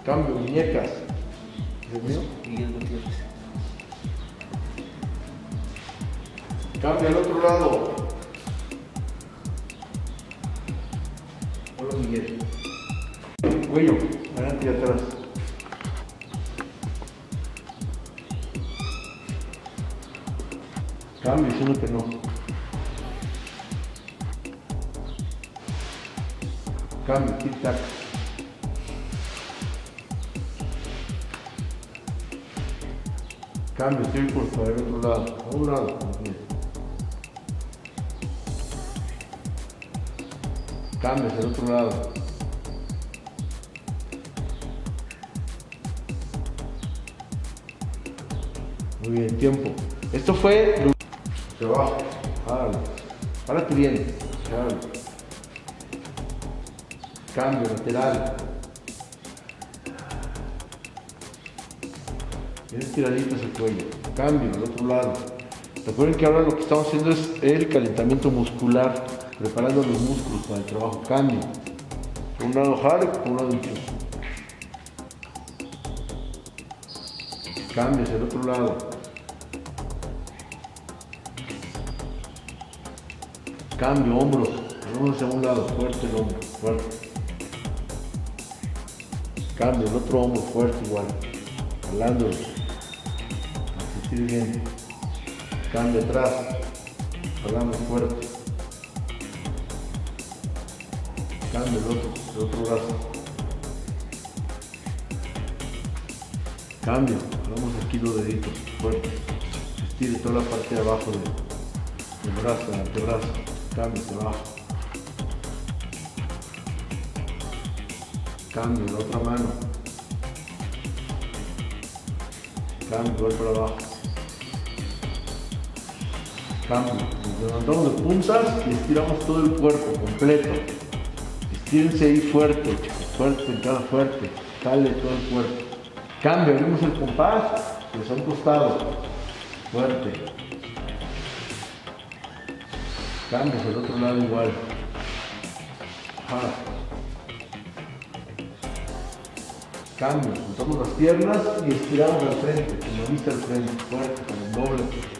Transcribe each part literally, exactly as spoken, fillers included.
Cambio, muñecas. ¿Es mío? Miguel Gutiérrez. Cambio al otro lado. Hola Miguel. Cuello, adelante y atrás. Cambio, diciendo que no. Cambio, tic tac. Cambio, estoy por para el otro lado. A un lado también. Cambio hacia el otro lado. Muy bien, tiempo. Esto fue trabajo. Jálalo. Párate bien. Jálalo. Cambio lateral. Bien estiraditos el cuello. Cambio al otro lado. Recuerden que ahora lo que estamos haciendo es el calentamiento muscular, preparando los músculos para el trabajo. Cambio. Por un lado jalo, por un lado impulso. Cambio hacia el otro lado. Cambio, hombros. Hombros hacia un lado, fuerte el hombro, fuerte. Cambio, el otro hombro, fuerte igual. Jalándolo. Asistir bien. Cambio atrás. Jalando fuerte. Cambio el otro, el otro brazo. Cambio, jalamos aquí los deditos, fuerte. Estire toda la parte de abajo del, del brazo, del antebrazo. Cambio hacia abajo. Cambio la otra mano. Cambio, igual para abajo. Cambio. Nos levantamos de puntas y estiramos todo el cuerpo completo. Estírense ahí fuerte, chicos. Fuerte, en cada fuerte. Sale todo el cuerpo. Cambio, abrimos el compás, pues a un costado. Fuerte. Cambio hacia el otro lado igual. Ajá. Cambio, juntamos las piernas y estiramos al frente, con la vista al frente, fuerte, con el doble.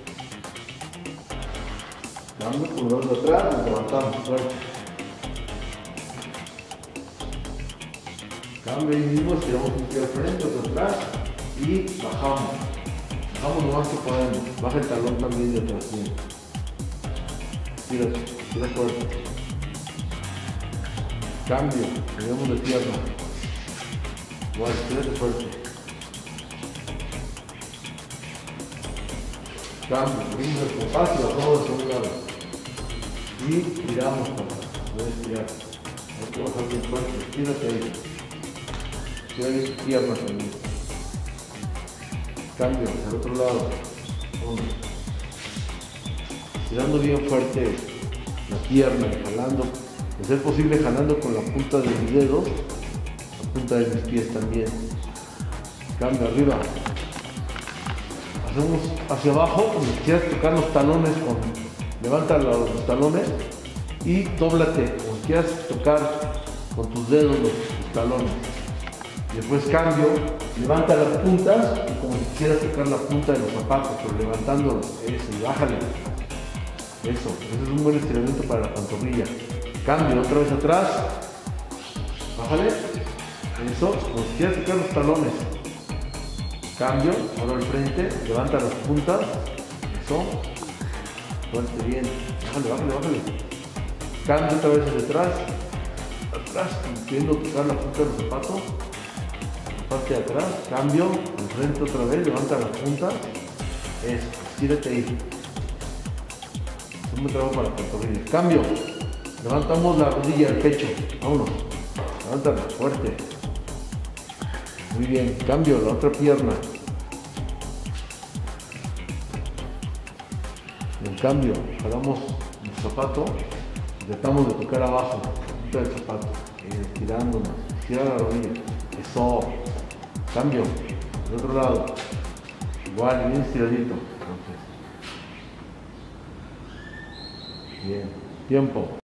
Cambio, con los de atrás, nos levantamos, fuerte. Cambio ahí mismo, estiramos un pie al frente, otro atrás y bajamos. Bajamos lo más que podemos. Baja el talón también de atrás. Estira, estira fuerte. Cambio, cambiamos de pierna. Igual, estírate fuerte. Cambio, abrimos el compás y bajamos hacia un lado. Y tiramos para poder estirar. Hay que bajar bien fuerte, estírate ahí. Estírate pierna también. Cambio hacia el otro lado. Uno. Estirando bien fuerte la pierna, jalando, de ser posible jalando con la punta de mis dedos, la punta de mis pies también. Cambio arriba. Hacemos hacia abajo, como si quieras tocar los talones, con, levanta los, los talones y dóblate, como si quieras tocar con tus dedos los, los talones. Después cambio, levanta las puntas y como si quisieras tocar la punta de los zapatos, pero levantándolos, eso, y bájale. Eso, ese es un buen estiramiento para la pantorrilla. Cambio, otra vez atrás, bájale. Eso, como si quieras tocar los talones. Cambio, ahora al frente, levanta las puntas. Eso, fuerte, bien. Bájale, bájale, bájale. Cambio otra vez hacia atrás. Atrás, queriendo tocar la punta de los zapatos. Parte de atrás, cambio, al frente otra vez, levanta las puntas. Eso, estírate ahí. Un trabajo para pantorrillas. Cambio, levantamos la rodilla, el pecho. Vámonos, levántala, fuerte. Muy bien, cambio, la otra pierna. En cambio, jalamos el zapato, tratamos de tocar abajo, la punta del zapato, estirándonos, estira la rodilla. Eso. Cambio, del otro lado, igual, bien estiradito. Entonces. Bien, tiempo.